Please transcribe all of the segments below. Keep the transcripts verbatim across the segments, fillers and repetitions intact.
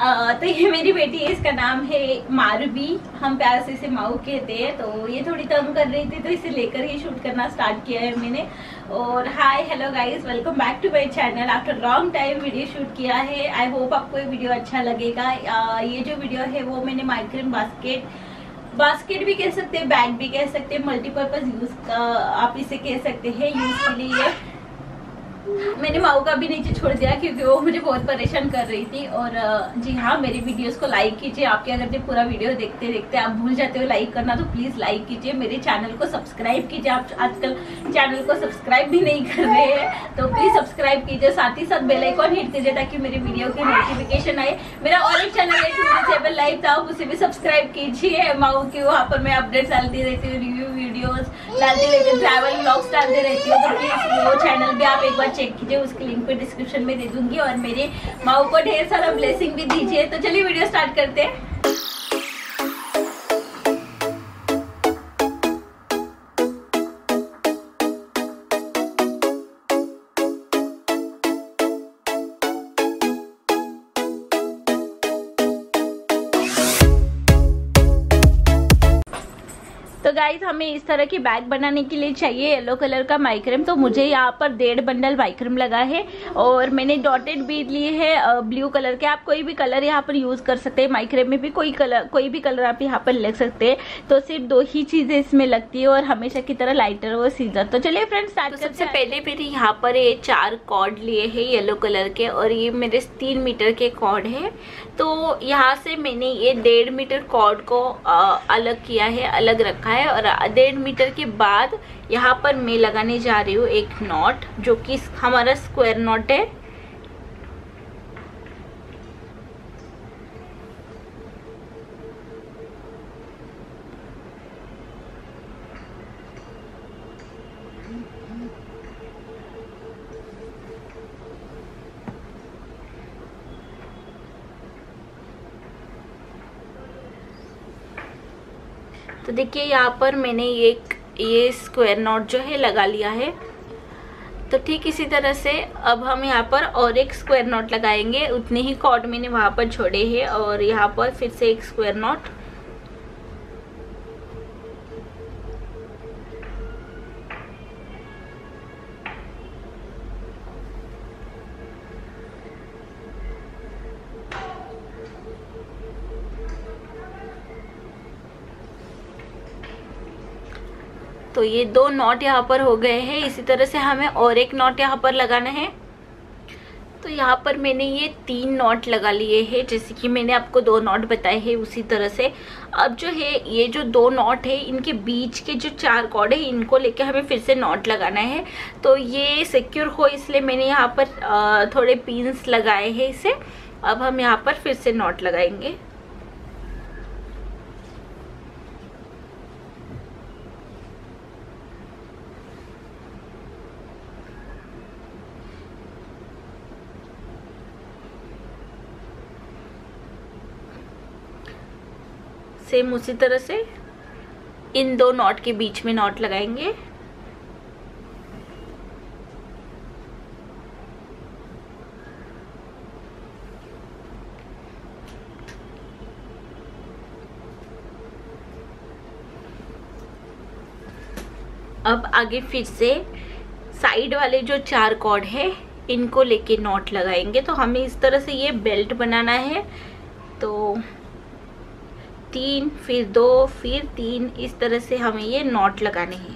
आ, तो ये मेरी बेटी है, इसका नाम है मारुबी, हम प्यार से इसे माऊ कहते हैं। तो ये थोड़ी तंग कर रही थी तो इसे लेकर ही शूट करना स्टार्ट किया है मैंने। और hi hello guys, welcome back to my channel. After long time video shoot किया है। आई होप आपको ये वीडियो अच्छा लगेगा। आ, ये जो वीडियो है वो मैंने माइक्रेन बास्केट बास्केट भी कह सकते हैं, बैग भी कह सकते हैं, मल्टीपर्पज यूज का आप इसे कह सकते हैं यूज के लिए। मैंने माऊ का भी नीचे छोड़ दिया क्योंकि वो मुझे बहुत परेशान कर रही थी। और जी हाँ, मेरी वीडियोस को लाइक कीजिए। आपके अगर जब पूरा वीडियो देखते देखते आप भूल जाते हो लाइक करना तो प्लीज लाइक कीजिए। मेरे चैनल को सब्सक्राइब कीजिए। आप आजकल चैनल को सब्सक्राइब भी नहीं कर रहे हैं तो प्लीज सब्सक्राइब कीजिए। साथ ही साथ बेल आइकॉन हिट कीजिए ताकि मेरी वीडियो की नोटिफिकेशन आए। मेरा और एक चैनल है लाइव था, उसे भी सब्सक्राइब कीजिए। माऊ की वहाँ पर मैं अपडेट डालती रहती हूँ, रिव्यू वीडियोस डालती रहती हूँ, ट्रैवल व्लॉग्स डालती रहती हूँ। तो प्लीज वो चैनल भी आप एक बार चेक कीजिए, उसकी लिंक पे डिस्क्रिप्शन में दे दूंगी। और मेरे माऊ को ढेर सारा ब्लेसिंग भी दीजिए। तो चलिए वीडियो स्टार्ट करते हैं। तो गाइज हमें इस तरह की बैग बनाने के लिए चाहिए येलो कलर का माइक्रेम। तो मुझे यहाँ पर डेढ़ बंडल माइक्रेम लगा है और मैंने डॉटेड बीड लिए है ब्लू कलर के। आप कोई भी कलर यहाँ पर यूज कर सकते हैं। माइक्रेम में भी कोई कलर कोई भी कलर आप यहाँ पर ले सकते हैं। तो सिर्फ दो ही चीजें इसमें लगती है और हमेशा की तरह लाइटर और सीजर। तो चलिए फ्रेंड्स स्टार्ट करते हैं। सबसे पहले मेरे यहाँ पर ये चार कॉर्ड लिए है येलो कलर के और ये मेरे तीन मीटर के कॉर्ड है। तो यहाँ से मैंने ये डेढ़ मीटर कॉर्ड को आ, अलग किया है, अलग रखा है। और डेढ़ मीटर के बाद यहाँ पर मैं लगाने जा रही हूँ एक नॉट, जो कि हमारा स्क्वायर नॉट है। तो देखिए यहाँ पर मैंने एक ये स्क्वायर नॉट जो है लगा लिया है। तो ठीक इसी तरह से अब हम यहाँ पर और एक स्क्वायर नॉट लगाएंगे। उतने ही कॉर्ड मैंने वहाँ पर छोड़े हैं और यहाँ पर फिर से एक स्क्वायर नॉट। तो ये दो नॉट यहाँ पर हो गए हैं। इसी तरह से हमें और एक नॉट यहाँ पर लगाना है। तो यहाँ पर मैंने ये तीन नॉट लगा लिए हैं, जैसे कि मैंने आपको दो नॉट बताए हैं उसी तरह से। अब जो है ये जो दो नॉट है इनके बीच के जो चार कॉर्ड है इनको लेके हमें फिर से नॉट लगाना है। तो ये सिक्योर हो इसलिए मैंने यहाँ पर थोड़े पिन्स लगाए हैं इसे। अब हम यहाँ पर फिर से नॉट लगाएंगे। सेम उसी तरह से इन दो नॉट के बीच में नॉट लगाएंगे। अब आगे फिर से साइड वाले जो चार कॉर्ड है इनको लेके नॉट लगाएंगे। तो हमें इस तरह से ये बेल्ट बनाना है। तो तीन फिर दो फिर तीन, इस तरह से हमें ये नॉट लगाने हैं।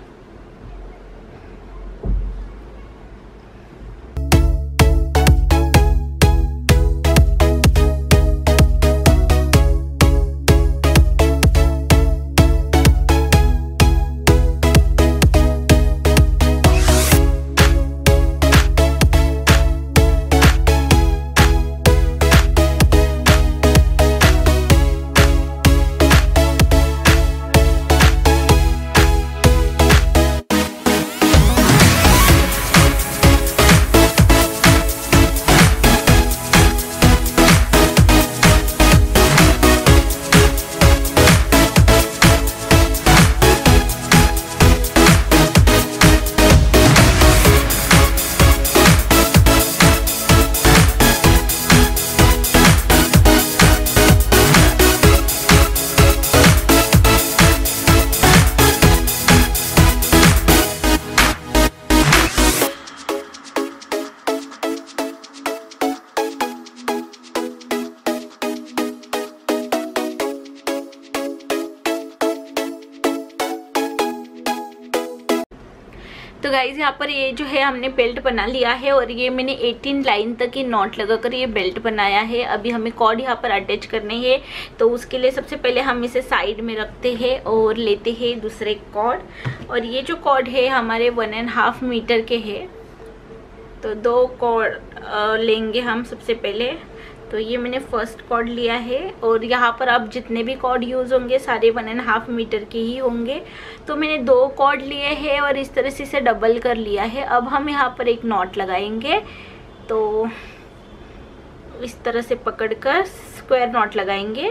गाइज यहाँ पर ये जो है हमने बेल्ट बना लिया है और ये मैंने अठारह लाइन तक ही नॉट लगाकर ये बेल्ट बनाया है। अभी हमें कॉर्ड यहाँ पर अटैच करने हैं, तो उसके लिए सबसे पहले हम इसे साइड में रखते हैं और लेते हैं दूसरे कॉर्ड। और ये जो कॉर्ड है हमारे वन एंड हाफ मीटर के है, तो दो कॉर्ड लेंगे हम सबसे पहले। तो ये मैंने फर्स्ट कॉर्ड लिया है और यहाँ पर अब जितने भी कॉर्ड यूज़ होंगे सारे वन एंड हाफ मीटर के ही होंगे। तो मैंने दो कॉर्ड लिए हैं और इस तरह से इसे डबल कर लिया है। अब हम यहाँ पर एक नॉट लगाएंगे, तो इस तरह से पकड़कर स्क्वायर नॉट लगाएंगे।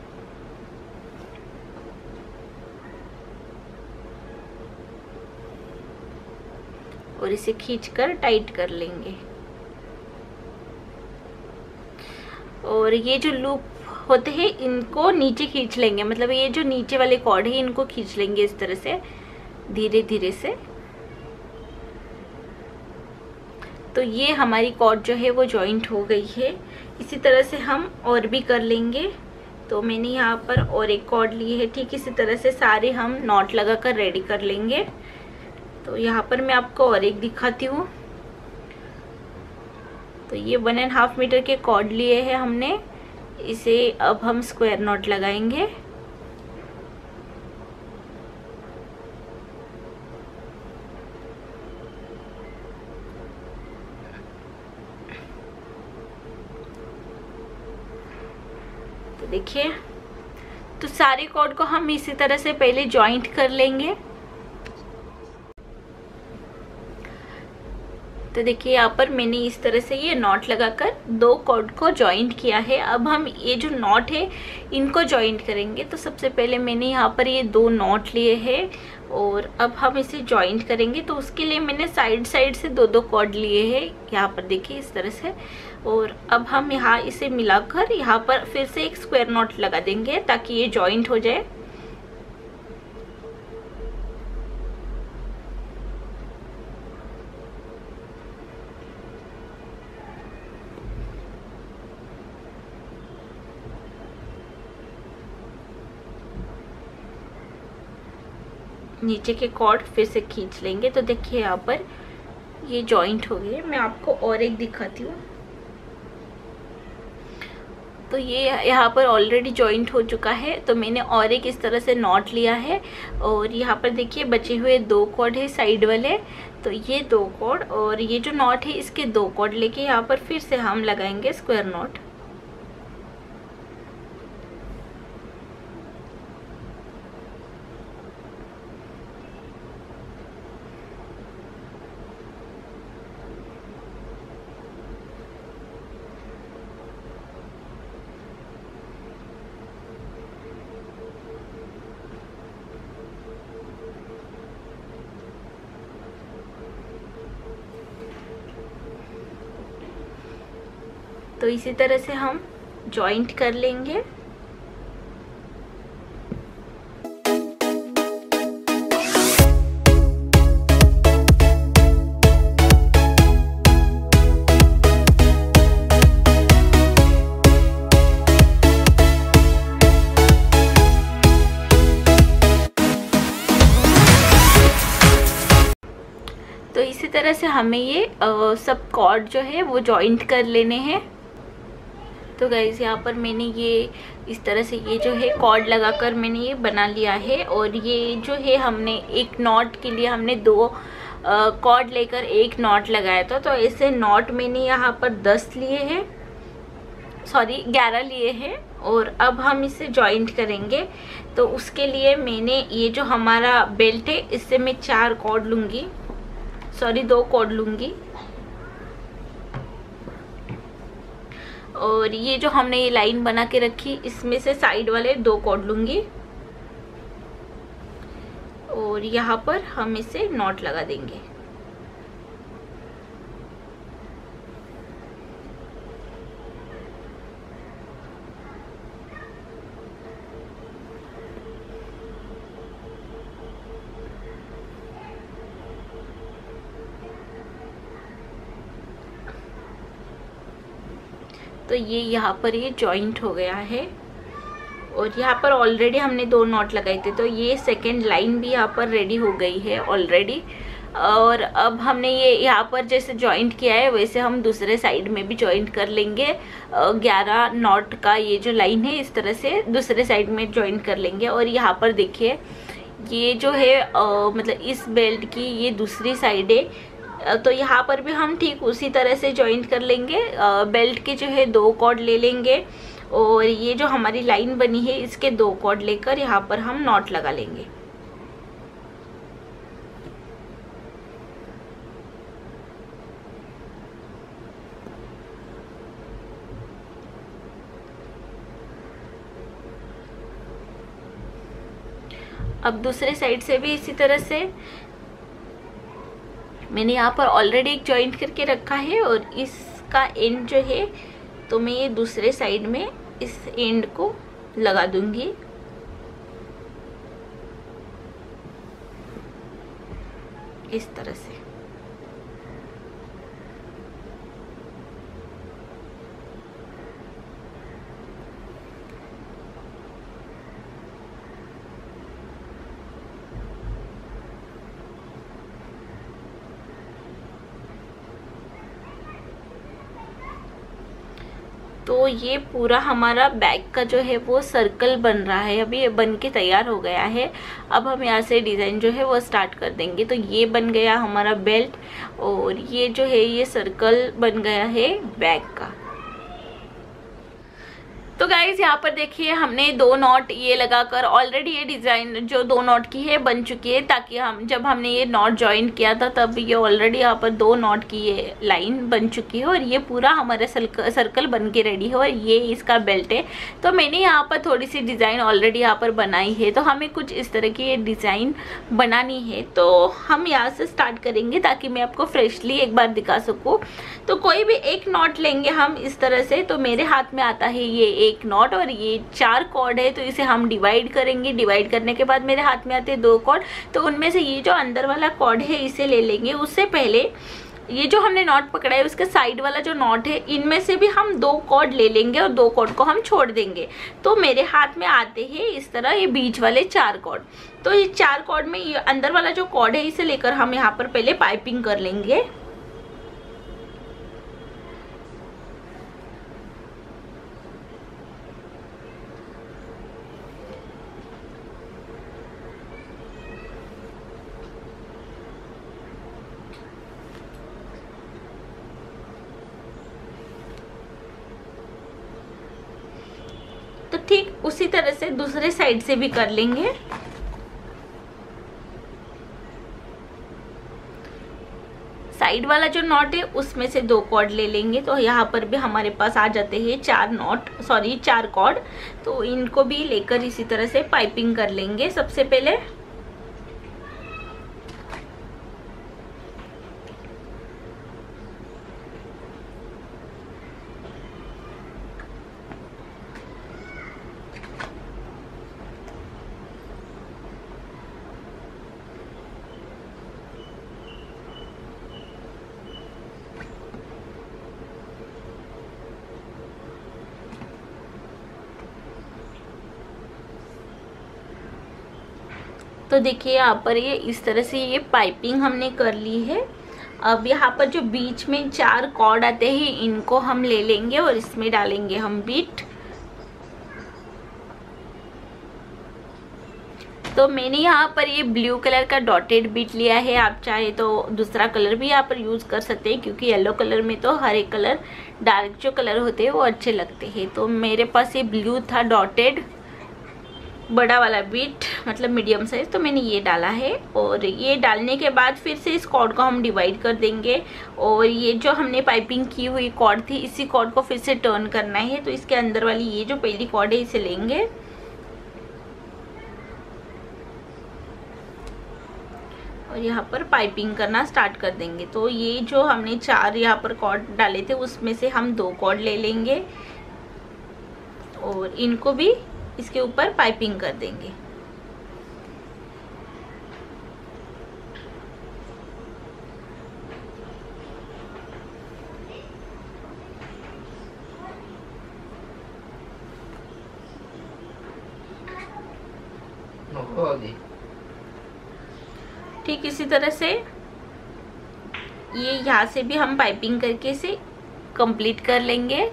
और इसे खींचकर टाइट कर लेंगे। और ये जो लूप होते हैं इनको नीचे खींच लेंगे, मतलब ये जो नीचे वाले कॉर्ड है इनको खींच लेंगे इस तरह से धीरे धीरे से। तो ये हमारी कॉर्ड जो है वो जॉइंट हो गई है। इसी तरह से हम और भी कर लेंगे। तो मैंने यहाँ पर और एक कॉर्ड ली है, ठीक इसी तरह से सारे हम नॉट लगा कर रेडी कर लेंगे। तो यहाँ पर मैं आपको और एक दिखाती हूँ। तो ये वन एंड हाफ मीटर के कॉर्ड लिए हैं हमने, इसे अब हम स्क्वायर नॉट लगाएंगे। तो देखिए, तो सारे कॉर्ड को हम इसी तरह से पहले जॉइंट कर लेंगे। तो देखिए यहाँ पर मैंने इस तरह से ये नॉट लगाकर दो कॉर्ड को जॉइंट किया है। अब हम ये जो नॉट है इनको जॉइंट करेंगे। तो सबसे पहले मैंने यहाँ पर ये दो नॉट लिए हैं और अब हम इसे जॉइंट करेंगे। तो उसके लिए मैंने साइड साइड से दो दो कॉर्ड लिए हैं, यहाँ पर देखिए इस तरह से। और अब हम यहाँ इसे मिलाकर यहाँ पर फिर से एक स्क्वायर नॉट लगा देंगे ताकि ये जॉइंट हो जाए। नीचे के कॉर्ड फिर से खींच लेंगे। तो देखिए यहाँ पर ये जॉइंट हो गए। मैं आपको और एक दिखाती हूँ। तो ये यहाँ पर ऑलरेडी जॉइंट हो चुका है। तो मैंने और एक इस तरह से नॉट लिया है और यहाँ पर देखिए बचे हुए दो कॉर्ड है साइड वाले। तो ये दो कॉर्ड और ये जो नॉट है इसके दो कॉर्ड लेके यहाँ पर फिर से हम लगाएंगे स्क्वायर नॉट। तो इसी तरह से हम जॉइंट कर लेंगे। तो इसी तरह से हमें ये आ, सब कॉर्ड जो है वो जॉइंट कर लेने हैं। तो गाइस यहाँ पर मैंने ये इस तरह से ये जो है कॉर्ड लगाकर मैंने ये बना लिया है। और ये जो है हमने एक नॉट के लिए हमने दो कॉर्ड लेकर एक नॉट लगाया था। तो ऐसे नॉट मैंने यहाँ पर दस लिए हैं, सॉरी ग्यारह लिए हैं। और अब हम इसे जॉइंट करेंगे। तो उसके लिए मैंने ये जो हमारा बेल्ट है इससे मैं चार कॉर्ड लूँगी, सॉरी दो कॉर्ड लूँगी। और ये जो हमने ये लाइन बना के रखी इसमें से साइड वाले दो कॉर्ड लूँगी और यहाँ पर हम इसे नॉट लगा देंगे। तो ये यहाँ पर ये जॉइंट हो गया है। और यहाँ पर ऑलरेडी हमने दो नॉट लगाए थे, तो ये सेकेंड लाइन भी यहाँ पर रेडी हो गई है ऑलरेडी। और अब हमने ये यहाँ पर जैसे जॉइंट किया है वैसे हम दूसरे साइड में भी जॉइंट कर लेंगे। ग्यारह नॉट का ये जो लाइन है इस तरह से दूसरे साइड में जॉइंट कर लेंगे। और यहाँ पर देखिए ये जो है आ, मतलब इस बेल्ट की ये दूसरी साइड है, तो यहाँ पर भी हम ठीक उसी तरह से जॉइंट कर लेंगे। बेल्ट के जो है दो कॉर्ड ले लेंगे और ये जो हमारी लाइन बनी है इसके दो कॉर्ड लेकर यहाँ पर हम नॉट लगा लेंगे। अब दूसरे साइड से भी इसी तरह से मैंने यहाँ पर ऑलरेडी एक जॉइंट करके रखा है और इसका एंड जो है तो मैं ये दूसरे साइड में इस एंड को लगा दूंगी। इस तरह से तो ये पूरा हमारा बैक का जो है वो सर्कल बन रहा है। अभी ये बन के तैयार हो गया है। अब हम यहाँ से डिज़ाइन जो है वो स्टार्ट कर देंगे। तो ये बन गया हमारा बेल्ट और ये जो है ये सर्कल बन गया है बैक का। तो गाइज यहाँ पर देखिए हमने दो नॉट ये लगाकर ऑलरेडी ये डिज़ाइन जो दो नॉट की है बन चुकी है, ताकि हम जब हमने ये नॉट ज्वाइन किया था तब ये ऑलरेडी यहाँ पर दो नॉट की ये लाइन बन चुकी है और ये पूरा हमारा सर्कल बन के रेडी है और ये इसका बेल्ट है। तो मैंने यहाँ पर थोड़ी सी डिज़ाइन ऑलरेडी यहाँ पर बनाई है, तो हमें कुछ इस तरह की ये डिज़ाइन बनानी है। तो हम यहाँ से स्टार्ट करेंगे ताकि मैं आपको फ्रेशली एक बार दिखा सकूँ। तो कोई भी एक नॉट लेंगे हम इस तरह से। तो मेरे हाथ में आता है ये एक नॉट और ये चार कॉर्ड है, तो इसे हम डिवाइड करेंगे। डिवाइड करने के बाद मेरे हाथ में आते हैं दो कॉर्ड, तो उनमें से ये जो अंदर वाला कॉर्ड है इसे ले लेंगे। उससे पहले ये जो हमने नॉट पकड़ा है उसके साइड वाला जो नॉट है इनमें से भी हम दो कॉर्ड ले लेंगे और दो कॉर्ड को हम छोड़ देंगे। तो मेरे हाथ में आते हैं इस तरह ये बीच वाले चार कॉर्ड। तो ये चार कॉर्ड में ये अंदर वाला जो कॉर्ड है इसे लेकर हम यहाँ पर पहले पाइपिंग कर लेंगे। तो ठीक उसी तरह से दूसरे साइड से भी कर लेंगे। साइड वाला जो नॉट है उसमें से दो कॉर्ड ले लेंगे। तो यहाँ पर भी हमारे पास आ जाते हैं चार नॉट सॉरी चार कॉर्ड। तो इनको भी लेकर इसी तरह से पाइपिंग कर लेंगे सबसे पहले। तो देखिए यहाँ पर ये इस तरह से ये पाइपिंग हमने कर ली है। अब यहाँ पर जो बीच में चार कॉर्ड आते हैं इनको हम ले लेंगे और इसमें डालेंगे हम बीट। तो मैंने यहाँ पर ये ब्लू कलर का डॉटेड बीट लिया है। आप चाहे तो दूसरा कलर भी यहाँ पर यूज़ कर सकते हैं, क्योंकि येलो कलर में तो हर एक कलर डार्क जो कलर होते हैं वो अच्छे लगते हैं। तो मेरे पास ये ब्लू था डॉटेड बड़ा वाला बीट, मतलब मीडियम साइज, तो मैंने ये डाला है। और ये डालने के बाद फिर से इस कॉर्ड को हम डिवाइड कर देंगे और ये जो हमने पाइपिंग की हुई कॉर्ड थी इसी कॉर्ड को फिर से टर्न करना है। तो इसके अंदर वाली ये जो पहली कॉर्ड है इसे लेंगे और यहाँ पर पाइपिंग करना स्टार्ट कर देंगे। तो ये जो हमने चार यहाँ पर कॉर्ड डाले थे उसमें से हम दो कॉर्ड ले लेंगे और इनको भी इसके ऊपर पाइपिंग कर देंगे। ठीक इसी तरह से ये यहाँ से भी हम पाइपिंग करके इसे कंप्लीट कर लेंगे।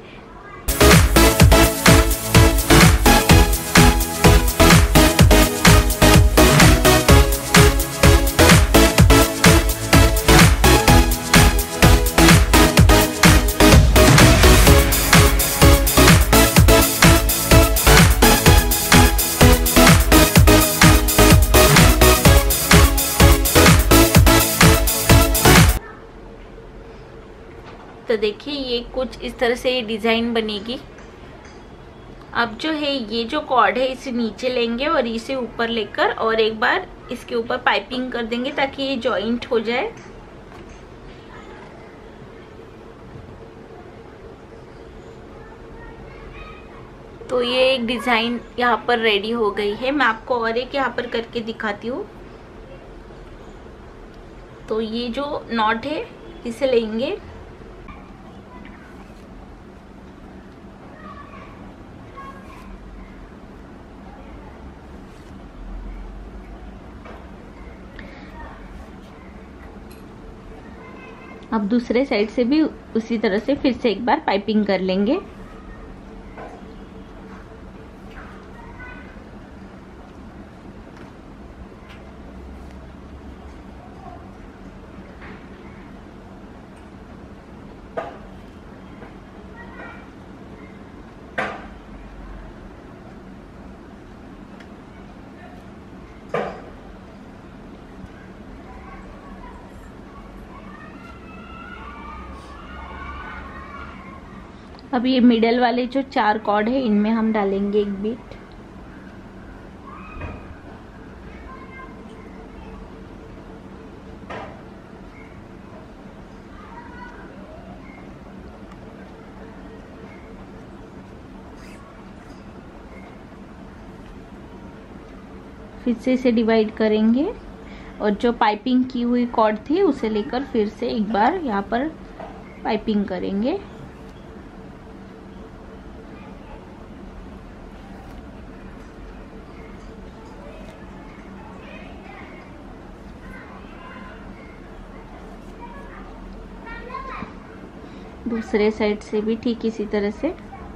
तो देखिए ये कुछ इस तरह से ये डिजाइन बनेगी। अब जो है ये जो कॉर्ड है इसे नीचे लेंगे और इसे ऊपर लेकर और एक बार इसके ऊपर पाइपिंग कर देंगे ताकि ये जॉइंट हो जाए। तो ये एक डिजाइन यहाँ पर रेडी हो गई है। मैं आपको और एक यहाँ पर करके दिखाती हूँ। तो ये जो नॉट है इसे लेंगे, अब दूसरे साइड से भी उसी तरह से फिर से एक बार पाइपिंग कर लेंगे। अब ये मिडल वाले जो चार कॉर्ड है इनमें हम डालेंगे एक बीट। फिर से इसे डिवाइड करेंगे और जो पाइपिंग की हुई कॉर्ड थी उसे लेकर फिर से एक बार यहाँ पर पाइपिंग करेंगे। दूसरे साइड से भी ठीक इसी तरह से।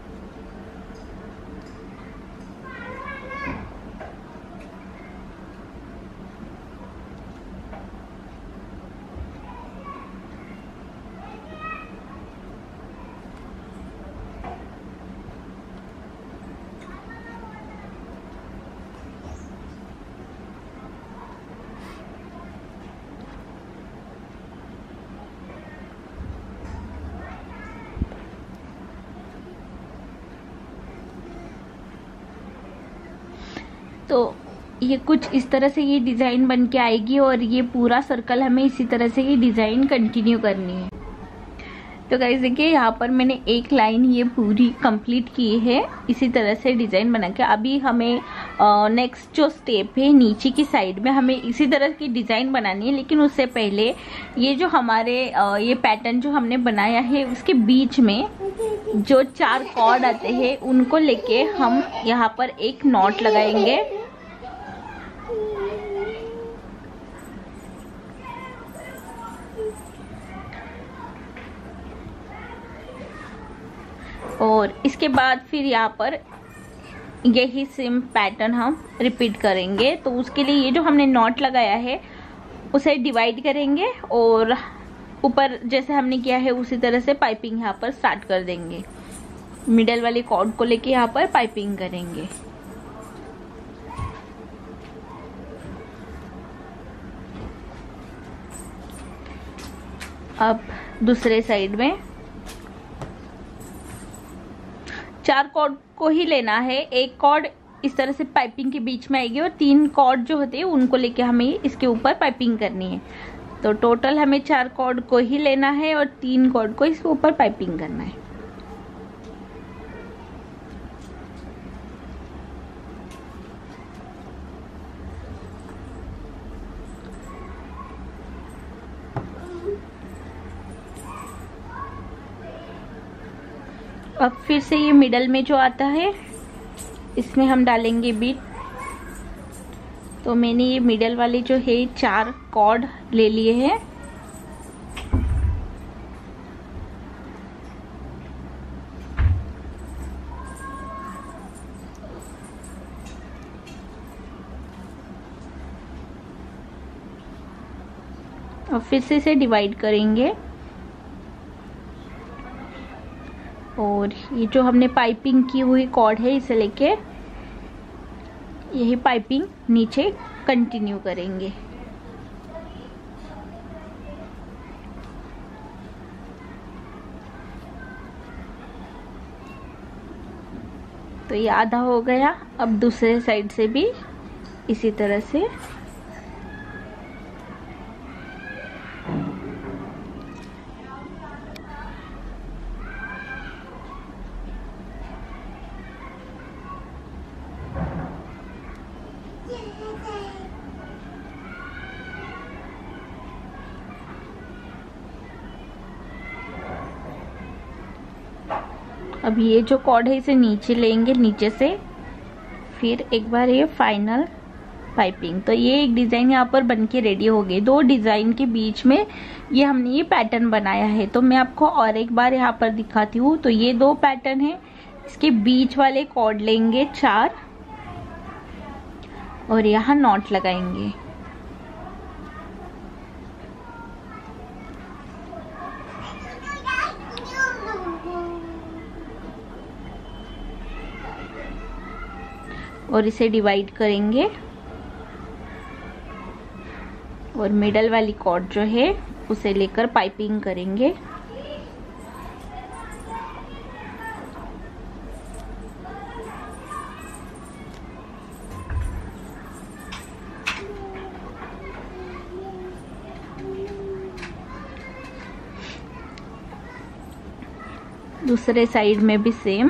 तो ये कुछ इस तरह से ये डिजाइन बन के आएगी और ये पूरा सर्कल हमें इसी तरह से ये डिजाइन कंटिन्यू करनी है। तो गाइस देखिए यहाँ पर मैंने एक लाइन ये पूरी कंप्लीट की है इसी तरह से डिजाइन बना के। अभी हमें नेक्स्ट जो स्टेप है नीचे की साइड में हमें इसी तरह की डिजाइन बनानी है, लेकिन उससे पहले ये जो हमारे आ, ये पैटर्न जो हमने बनाया है उसके बीच में जो चार कॉर्ड आते हैं उनको लेके हम यहाँ पर एक नॉट लगाएंगे। और इसके बाद फिर यहाँ पर यही सेम पैटर्न हम रिपीट करेंगे। तो उसके लिए ये जो हमने नॉट लगाया है उसे डिवाइड करेंगे और ऊपर जैसे हमने किया है उसी तरह से पाइपिंग यहाँ पर स्टार्ट कर देंगे। मिडल वाले कॉर्ड को लेके यहाँ पर पाइपिंग करेंगे। अब दूसरे साइड में चार कॉर्ड को ही लेना है। एक कॉर्ड इस तरह से पाइपिंग के बीच में आएगी और तीन कॉर्ड जो होते हैं उनको लेके हमें इसके ऊपर पाइपिंग करनी है। तो टोटल हमें चार कॉर्ड को ही लेना है और तीन कॉर्ड को इसके ऊपर पाइपिंग करना है। अब फिर से ये मिडल में जो आता है इसमें हम डालेंगे बीट। तो मैंने ये मिडल वाले जो है चार कॉर्ड ले लिए हैं। अब फिर से इसे डिवाइड करेंगे और ये जो हमने पाइपिंग की हुई कॉर्ड है इसे लेके यही पाइपिंग नीचे कंटिन्यू करेंगे। तो ये आधा हो गया। अब दूसरे साइड से भी इसी तरह से अब ये जो कॉर्ड है इसे नीचे लेंगे, नीचे से फिर एक बार ये फाइनल पाइपिंग। तो ये एक डिजाइन यहाँ पर बनके रेडी हो गई। दो डिजाइन के बीच में ये हमने ये पैटर्न बनाया है। तो मैं आपको और एक बार यहाँ पर दिखाती हूँ। तो ये दो पैटर्न है, इसके बीच वाले कॉर्ड लेंगे चार और यहाँ नॉट लगाएंगे। और इसे डिवाइड करेंगे और मिडल वाली कॉर्ड जो है उसे लेकर पाइपिंग करेंगे। दूसरे साइड में भी सेम।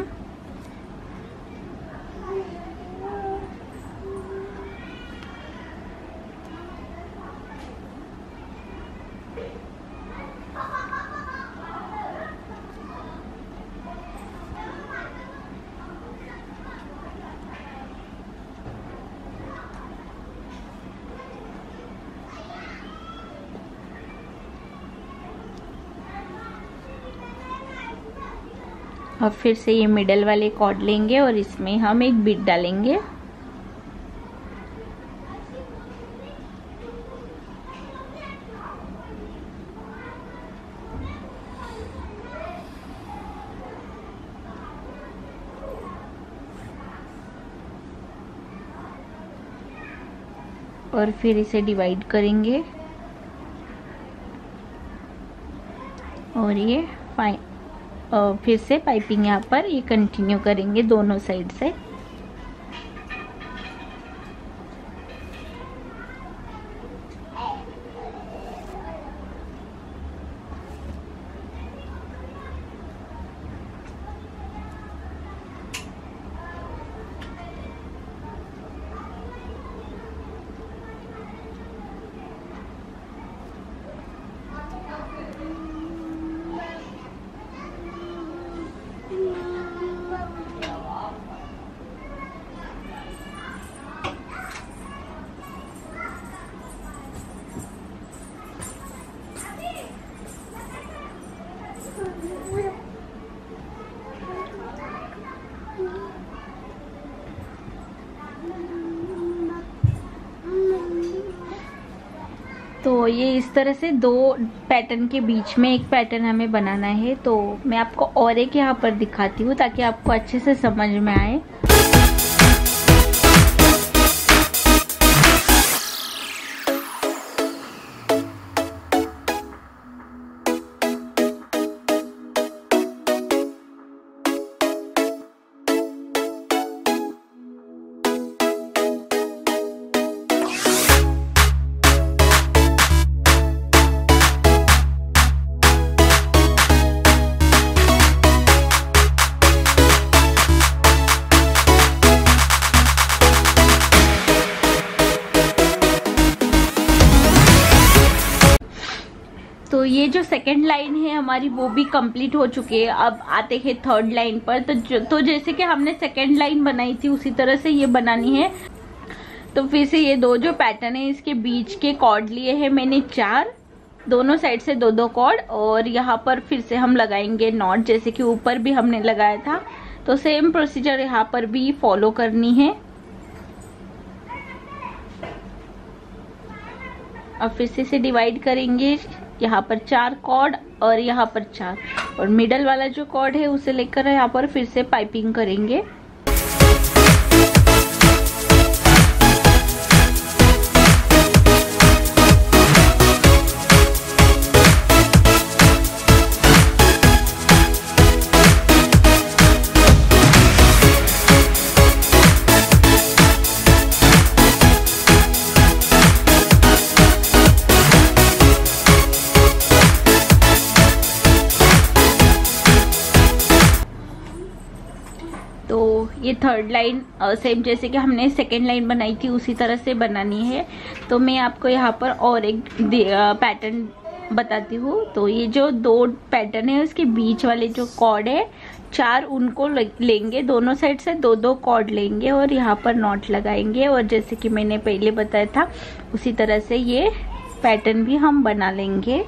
अब फिर से ये मिडल वाले कॉर्ड लेंगे और इसमें हम एक बीट डालेंगे। और फिर इसे डिवाइड करेंगे और ये फाइन और फिर से पाइपिंग यहाँ पर ये कंटिन्यू करेंगे दोनों साइड से। तो ये इस तरह से दो पैटर्न के बीच में एक पैटर्न हमें बनाना है। तो मैं आपको और एक यहाँ पर दिखाती हूँ ताकि आपको अच्छे से समझ में आए। तो ये जो सेकंड लाइन है हमारी वो भी कंप्लीट हो चुकी है। अब आते हैं थर्ड लाइन पर। तो जो, तो जैसे कि हमने सेकंड लाइन बनाई थी उसी तरह से ये बनानी है। तो फिर से ये दो जो पैटर्न है इसके बीच के कॉर्ड लिए हैं मैंने चार, दोनों साइड से दो दो कॉर्ड और यहाँ पर फिर से हम लगाएंगे नॉट, जैसे कि ऊपर भी हमने लगाया था। तो सेम प्रोसीजर यहाँ पर भी फॉलो करनी है। अब फिर से इसे डिवाइड करेंगे, यहाँ पर चार कॉर्ड और यहाँ पर चार, और मिडल वाला जो कॉर्ड है उसे लेकर यहाँ पर फिर से पाइपिंग करेंगे। तो ये थर्ड लाइन सेम जैसे कि हमने सेकेंड लाइन बनाई थी उसी तरह से बनानी है। तो मैं आपको यहाँ पर और एक पैटर्न बताती हूँ। तो ये जो दो पैटर्न है उसके बीच वाले जो कॉर्ड है चार, उनको लेंगे, दोनों साइड से दो दो कॉर्ड लेंगे और यहाँ पर नॉट लगाएंगे, और जैसे कि मैंने पहले बताया था उसी तरह से ये पैटर्न भी हम बना लेंगे।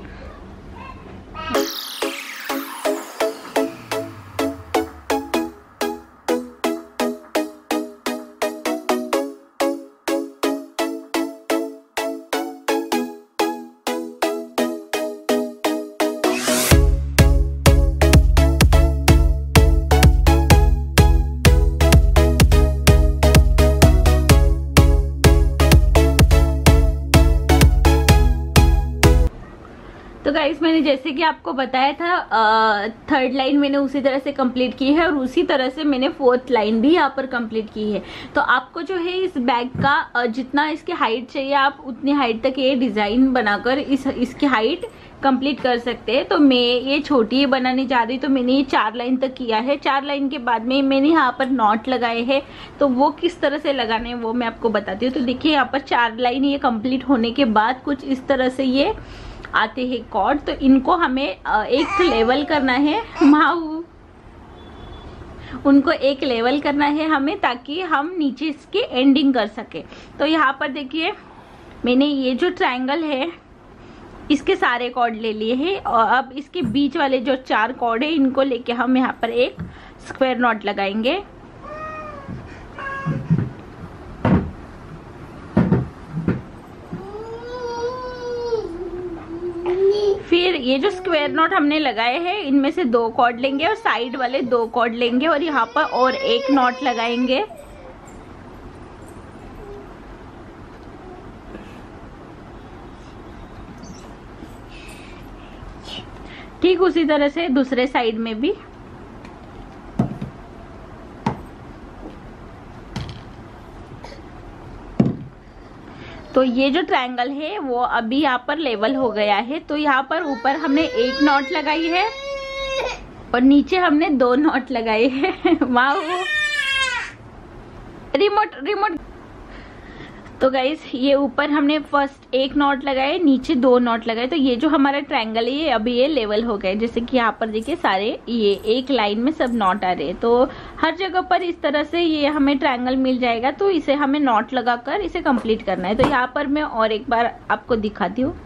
तो गाइस मैंने जैसे कि आपको बताया था थर्ड लाइन मैंने उसी तरह से कंप्लीट की है और उसी तरह से मैंने फोर्थ लाइन भी यहाँ पर कंप्लीट की है। तो आपको जो है इस बैग का जितना इसकी हाइट चाहिए आप उतनी हाइट तक ये डिजाइन बनाकर इस इसकी हाइट कंप्लीट कर सकते हैं। तो मैं ये छोटी बनाने जा रही, तो मैंने ये चार लाइन तक किया है। चार लाइन के बाद में मैंने यहाँ पर नॉट लगाए हैं, तो वो किस तरह से लगाने हैं वो मैं आपको बताती हूँ। तो देखिए यहाँ पर चार लाइन ये कंप्लीट होने के बाद कुछ इस तरह से ये आते हैं कॉर्ड। तो इनको हमें एक लेवल करना है, माऊ उनको एक लेवल करना है हमें, ताकि हम नीचे इसकी एंडिंग कर सके। तो यहाँ पर देखिए मैंने ये जो ट्रायंगल है इसके सारे कॉर्ड ले लिए हैं, और अब इसके बीच वाले जो चार कॉर्ड है इनको लेके हम यहाँ पर एक स्क्वायर नॉट लगाएंगे। फिर ये जो स्क्वायर नॉट हमने लगाए हैं इनमें से दो कॉर्ड लेंगे और साइड वाले दो कॉर्ड लेंगे और यहाँ पर और एक नॉट लगाएंगे। ठीक उसी तरह से दूसरे साइड में भी। तो ये जो ट्रायंगल है वो अभी यहाँ पर लेवल हो गया है। तो यहाँ पर ऊपर हमने एक नॉट लगाई है और नीचे हमने दो नॉट लगाए हैं। वाह, रिमोट रिमोट। तो गाइस ये ऊपर हमने फर्स्ट एक नॉट लगाए, नीचे दो नॉट लगाए। तो ये जो हमारा ट्रायंगल है ये अभी ये लेवल हो गए। जैसे कि यहाँ पर देखिए सारे ये एक लाइन में सब नॉट आ रहे हैं। तो हर जगह पर इस तरह से ये हमें ट्रायंगल मिल जाएगा। तो इसे हमें नॉट लगाकर इसे कंप्लीट करना है। तो यहाँ पर मैं और एक बार आपको दिखाती हूँ।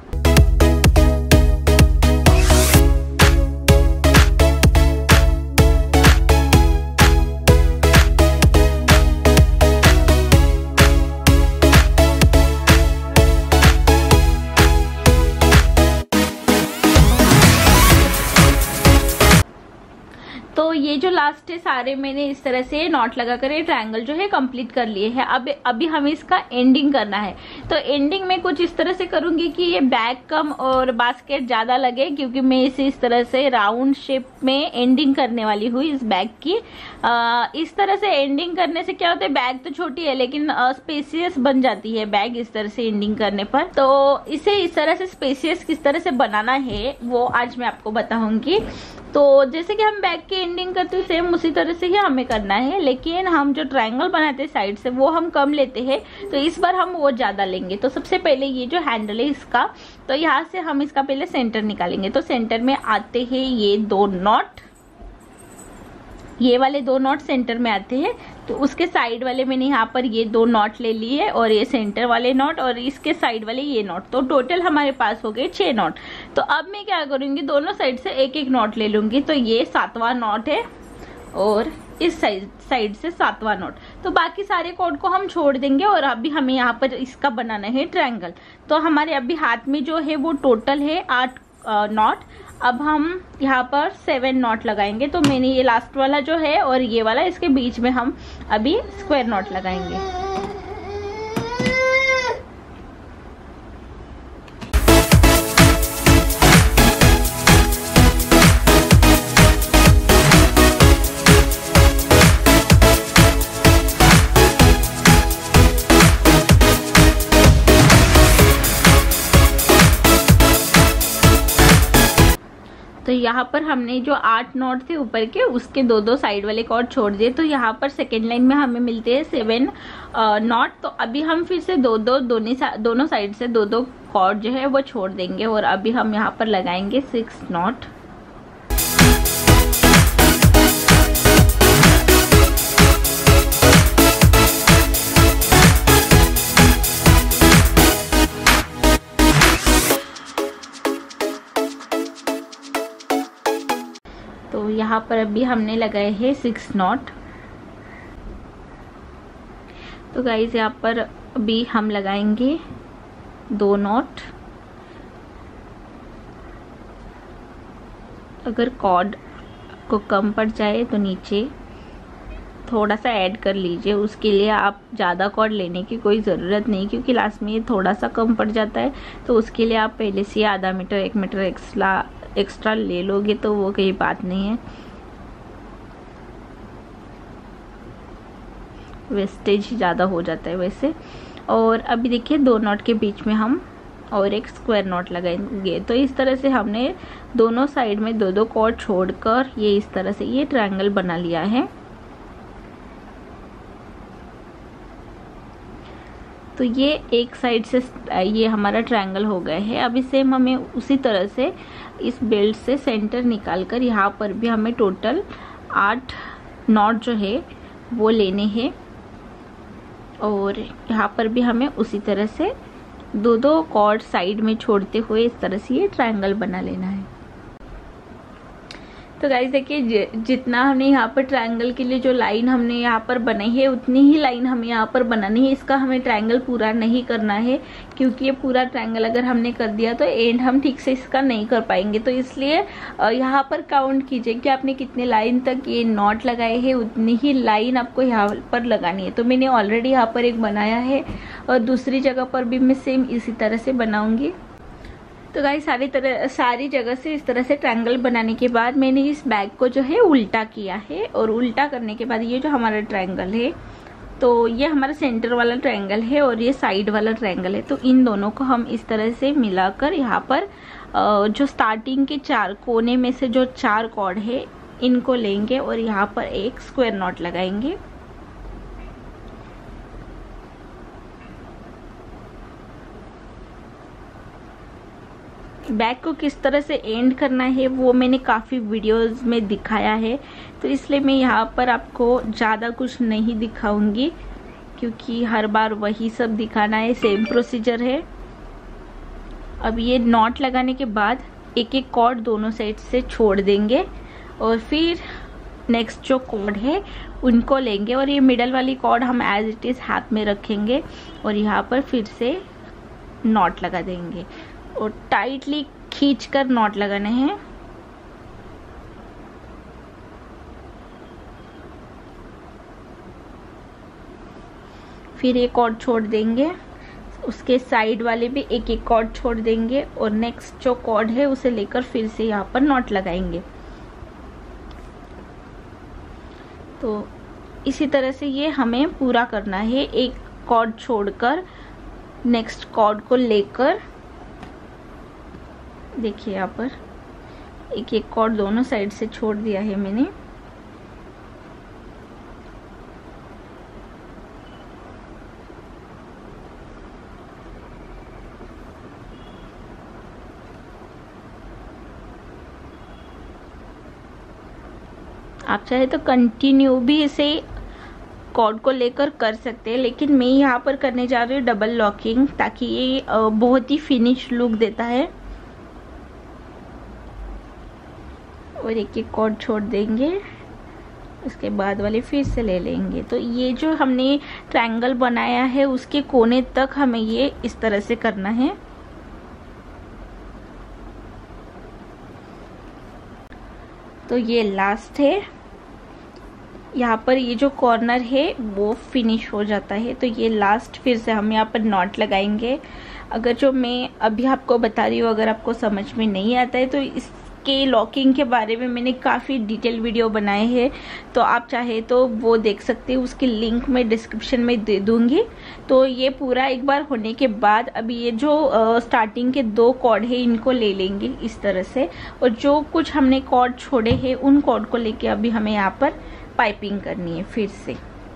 तो ये जो लास्ट है सारे मैंने इस तरह से नॉट लगाकर ये ट्रायंगल जो है कंप्लीट कर लिए हैं। अब अभी हमें इसका एंडिंग करना है। तो एंडिंग में कुछ इस तरह से करूंगी कि ये बैग कम और बास्केट ज्यादा लगे, क्योंकि मैं इसे इस तरह से राउंड शेप में एंडिंग करने वाली हूँ इस बैग की। आ, इस तरह से एंडिंग करने से क्या होता है, बैग तो छोटी है लेकिन स्पेसियस बन जाती है बैग इस तरह से एंडिंग करने पर। तो इसे इस तरह से स्पेसियस किस तरह से बनाना है वो आज मैं आपको बताऊंगी। तो जैसे कि हम बैग की एंडिंग करते हैं सेम उसी तरह से ही हमें करना है, लेकिन हम जो ट्रायंगल बनाते हैं साइड से वो हम कम लेते हैं। तो इस बार हम वो ज्यादा लेंगे। तो सबसे पहले ये जो हैंडल है इसका, तो यहाँ से हम इसका पहले सेंटर निकालेंगे। तो सेंटर में आते हैं ये दो नॉट, ये वाले दो नॉट सेंटर में आते हैं। तो उसके साइड वाले मैंने यहाँ पर ये दो नॉट ले लिए और ये सेंटर वाले नॉट और इसके साइड वाले ये नॉट। तो टोटल हमारे पास हो गए छह नॉट। तो अब मैं क्या करूंगी, दोनों साइड से एक एक नॉट ले लूंगी। तो ये सातवां नॉट है और इस साइड साइड से सातवां नॉट। तो बाकी सारे कॉर्ड को हम छोड़ देंगे और अभी हमें यहाँ पर इसका बनाना है ट्रायंगल। तो हमारे अभी हाथ में जो है वो टोटल है आठ नॉट। अब हम यहाँ पर सेवन नॉट लगाएंगे। तो मैंने ये लास्ट वाला जो है और ये वाला, इसके बीच में हम अभी स्क्वायर नॉट लगाएंगे। तो यहाँ पर हमने जो आठ नॉट थे ऊपर के, उसके दो दो साइड वाले कॉर्ड छोड़ दिए। तो यहाँ पर सेकेंड लाइन में हमें मिलते हैं सेवन नॉट। तो अभी हम फिर से दो दो दोनों सा, दोनों साइड से दो दो कॉर्ड जो है वो छोड़ देंगे और अभी हम यहाँ पर लगाएंगे सिक्स नॉट। तो यहाँ पर अभी हमने लगाए हैं सिक्स नॉट। तो गाइस यहाँ पर अभी हम लगाएंगे दो नॉट। अगर कॉर्ड को कम पड़ जाए तो नीचे थोड़ा सा ऐड कर लीजिए। उसके लिए आप ज़्यादा कॉर्ड लेने की कोई ज़रूरत नहीं, क्योंकि लास्ट में ये थोड़ा सा कम पड़ जाता है। तो उसके लिए आप पहले से आधा मीटर एक मीटर एक्स्ट्रा एक्स्ट्रा ले लोगे तो वो कोई बात नहीं है, वेस्टेज ज़्यादा हो जाता है वैसे। और अभी देखिए दो नॉट के बीच में हम और एक स्क्वायर नॉट लगाएंगे। तो इस तरह से हमने दोनों साइड में दो दो कॉर्ड छोड़कर ये इस तरह से ये ट्रायंगल बना लिया है। तो ये एक साइड से ये हमारा ट्रायंगल हो गया है। अभी सेम हमें उसी तरह से इस बेल्ट से सेंटर निकालकर यहाँ पर भी हमें टोटल आठ नॉट जो है वो लेने हैं और यहाँ पर भी हमें उसी तरह से दो दो कॉर्ड साइड में छोड़ते हुए इस तरह से ये ट्रायंगल बना लेना है। तो गाइस देखिए जितना हमने यहाँ पर ट्रायंगल के लिए जो लाइन हमने यहाँ पर बनाई है उतनी ही लाइन हमें यहाँ पर बनानी है। इसका हमें ट्रायंगल पूरा नहीं करना है, क्योंकि ये पूरा ट्रायंगल अगर हमने कर दिया तो एंड हम ठीक से इसका नहीं कर पाएंगे। तो इसलिए यहाँ पर काउंट कीजिए कि आपने कितने लाइन तक ये नॉट लगाए हैं, उतनी ही लाइन आपको यहाँ पर लगानी है। तो मैंने ऑलरेडी यहाँ पर एक बनाया है और दूसरी जगह पर भी मैं सेम इसी तरह से बनाऊंगी। तो गाइस सारी तरह सारी जगह से इस तरह से ट्रायंगल बनाने के बाद मैंने इस बैग को जो है उल्टा किया है और उल्टा करने के बाद ये जो हमारा ट्रायंगल है, तो ये हमारा सेंटर वाला ट्रायंगल है और ये साइड वाला ट्रायंगल है। तो इन दोनों को हम इस तरह से मिलाकर यहाँ पर जो स्टार्टिंग के चार कोने में से जो चार कॉर्ड है इनको लेंगे और यहाँ पर एक स्क्वायर नॉट लगाएंगे। बैग को किस तरह से एंड करना है वो मैंने काफ़ी वीडियोस में दिखाया है, तो इसलिए मैं यहाँ पर आपको ज़्यादा कुछ नहीं दिखाऊंगी, क्योंकि हर बार वही सब दिखाना है, सेम प्रोसीजर है। अब ये नॉट लगाने के बाद एक एक कॉर्ड दोनों साइड से छोड़ देंगे और फिर नेक्स्ट जो कॉर्ड है उनको लेंगे और ये मिडल वाली कॉर्ड हम एज इट इज़ हाथ में रखेंगे और यहाँ पर फिर से नॉट लगा देंगे और टाइटली खींचकर नॉट लगाने हैं। फिर एक कॉर्ड छोड़ देंगे, उसके साइड वाले भी एक एक कॉर्ड छोड़ देंगे और नेक्स्ट जो कॉर्ड है उसे लेकर फिर से यहाँ पर नॉट लगाएंगे। तो इसी तरह से ये हमें पूरा करना है, एक कॉर्ड छोड़कर नेक्स्ट कॉर्ड को लेकर। देखिए यहाँ पर एक एक कॉर्ड दोनों साइड से छोड़ दिया है मैंने। आप चाहे तो कंटिन्यू भी इसे कॉर्ड को लेकर कर सकते हैं, लेकिन मैं यहाँ पर करने जा रही हूँ डबल लॉकिंग, ताकि ये बहुत ही फिनिश लुक देता है। और एक एक कॉर्ड छोड़ देंगे इसके बाद वाले फिर से ले लेंगे। तो ये जो हमने ट्रायंगल बनाया है उसके कोने तक हमें ये इस तरह से करना है। तो ये लास्ट है, यहाँ पर ये जो कॉर्नर है वो फिनिश हो जाता है। तो ये लास्ट फिर से हम यहाँ पर नॉट लगाएंगे। अगर जो मैं अभी आपको बता रही हूँ अगर आपको समझ में नहीं आता है तो इसके लॉकिंग के बारे में मैंने काफ़ी डिटेल वीडियो बनाए हैं, तो आप चाहे तो वो देख सकते हैं, उसकी लिंक मैं डिस्क्रिप्शन में दे दूंगी। तो ये पूरा एक बार होने के बाद अभी ये जो आ, स्टार्टिंग के दो कॉर्ड है इनको ले लेंगे इस तरह से, और जो कुछ हमने कॉर्ड छोड़े हैं उन कॉर्ड को लेके अभी हमें यहाँ पर पाइपिंग करनी है फिर से।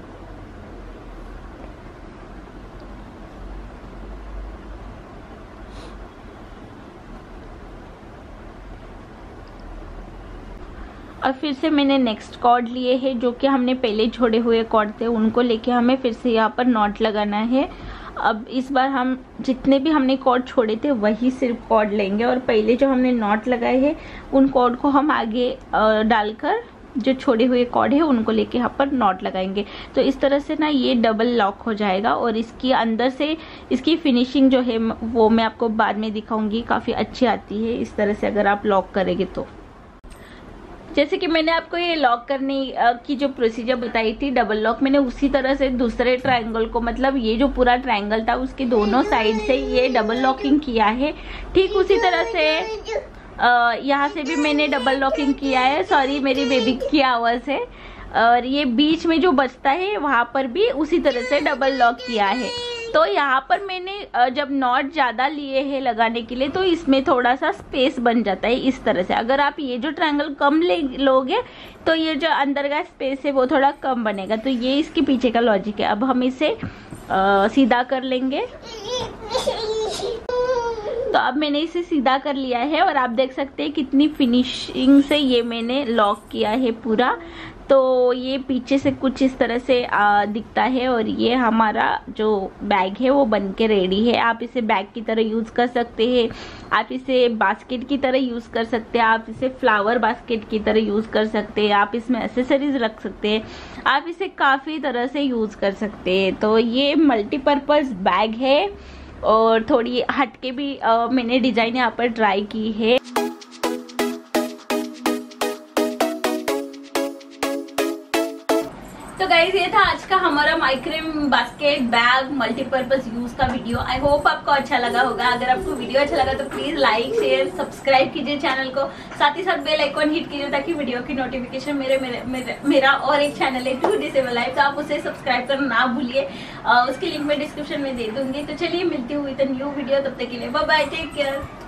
और फिर से मैंने नेक्स्ट कॉर्ड लिए हैं जो कि हमने पहले छोड़े हुए कॉर्ड थे, उनको लेके हमें फिर से यहाँ पर नॉट लगाना है। अब इस बार हम जितने भी हमने कॉर्ड छोड़े थे वही सिर्फ कॉर्ड लेंगे, और पहले जो हमने नॉट लगाए हैं उन कॉर्ड को हम आगे डालकर जो छोड़े हुए कॉर्ड है उनको लेके यहाँ पर नॉट लगाएंगे। तो इस तरह से ना ये डबल लॉक हो जाएगा, और इसकी अंदर से इसकी फिनिशिंग जो है वो मैं आपको बाद में दिखाऊंगी, काफ़ी अच्छी आती है इस तरह से अगर आप लॉक करेंगे तो। जैसे कि मैंने आपको ये लॉक करने की जो प्रोसीजर बताई थी डबल लॉक, मैंने उसी तरह से दूसरे ट्रायंगल को, मतलब ये जो पूरा ट्रायंगल था उसके दोनों साइड से ये डबल लॉकिंग किया है। ठीक उसी तरह से यहाँ से भी मैंने डबल लॉकिंग किया है। सॉरी मेरी बेबी की आवाज़ है। और ये बीच में जो बचता है वहाँ पर भी उसी तरह से डबल लॉक किया है। तो यहाँ पर मैंने जब नॉट ज़्यादा लिए हैं लगाने के लिए तो इसमें थोड़ा सा स्पेस बन जाता है इस तरह से। अगर आप ये जो ट्रायंगल कम ले लोगे तो ये जो अंदर का स्पेस है वो थोड़ा कम बनेगा। तो ये इसके पीछे का लॉजिक है। अब हम इसे आ, सीधा कर लेंगे। तो अब मैंने इसे सीधा कर लिया है और आप देख सकते हैं कितनी फिनिशिंग से ये मैंने लॉक किया है पूरा। तो ये पीछे से कुछ इस तरह से आ, दिखता है, और ये हमारा जो बैग है वो बन के रेडी है। आप इसे बैग की तरह यूज़ कर सकते हैं, आप इसे बास्केट की तरह यूज़ कर सकते हैं, आप इसे फ्लावर बास्केट की तरह यूज़ कर सकते हैं, आप इसमें एक्सेसरीज रख सकते हैं, आप इसे काफ़ी तरह से यूज़ कर सकते हैं। तो ये मल्टीपर्पज़ बैग है और थोड़ी हटके भी आ, मैंने डिज़ाइन यहाँ पर ट्राई की है। तो गाइज ये था आज का हमारा macrame basket bag multipurpose use का वीडियो। आई होप आपको अच्छा लगा होगा। अगर आपको वीडियो अच्छा लगा तो प्लीज लाइक शेयर सब्सक्राइब कीजिए चैनल को, साथ ही साथ बेल आइकॉन हिट कीजिए ताकि वीडियो की नोटिफिकेशन मेरे मेरे, मेरे मेरा और एक चैनल है टू डिसेबल लाइफ, तो आप उसे सब्सक्राइब करना ना भूलिए। उसकी लिंक मैं डिस्क्रिप्शन में दे दूंगी। तो चलिए मिलती हुई तो न्यू वीडियो, तब तक के लिए बाय बाय, टेक केयर।